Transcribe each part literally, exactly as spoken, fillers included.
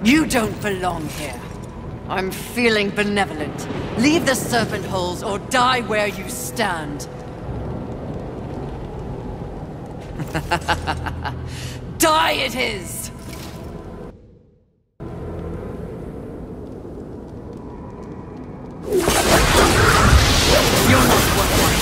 You don't belong here. I'm feeling benevolent. Leave the serpent holes or die where you stand. Die it is! You're not worth it.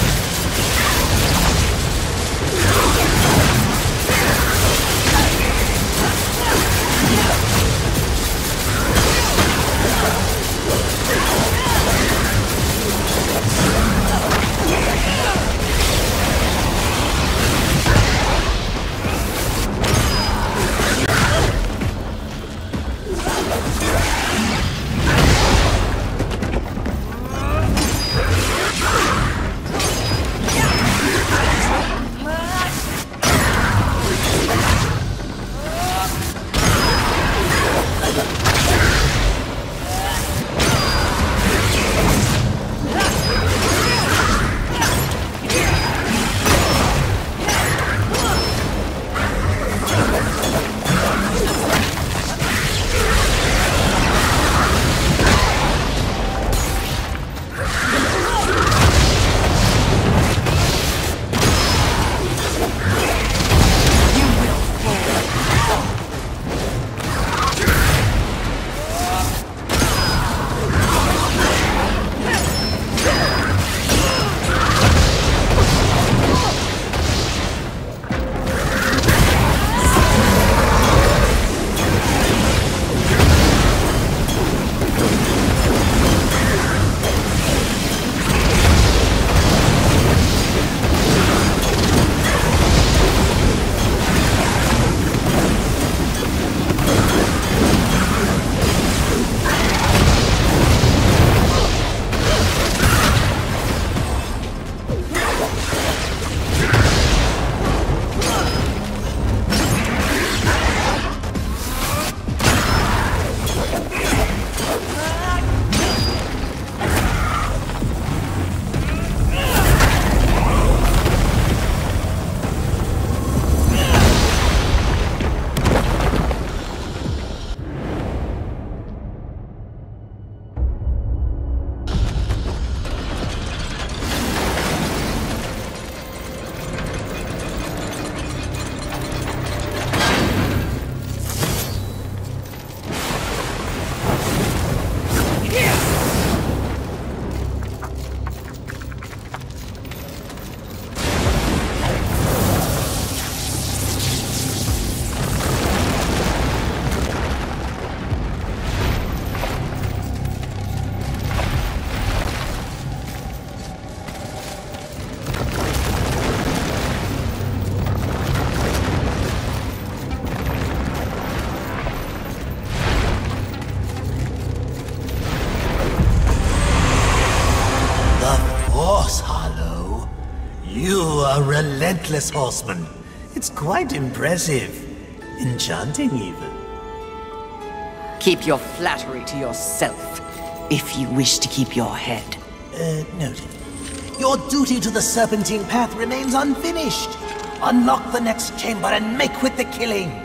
Relentless horseman. It's quite impressive. Enchanting, even. Keep your flattery to yourself, if you wish to keep your head. Uh, noted. Your duty to the Serpentine Path remains unfinished. Unlock the next chamber and make with the killing.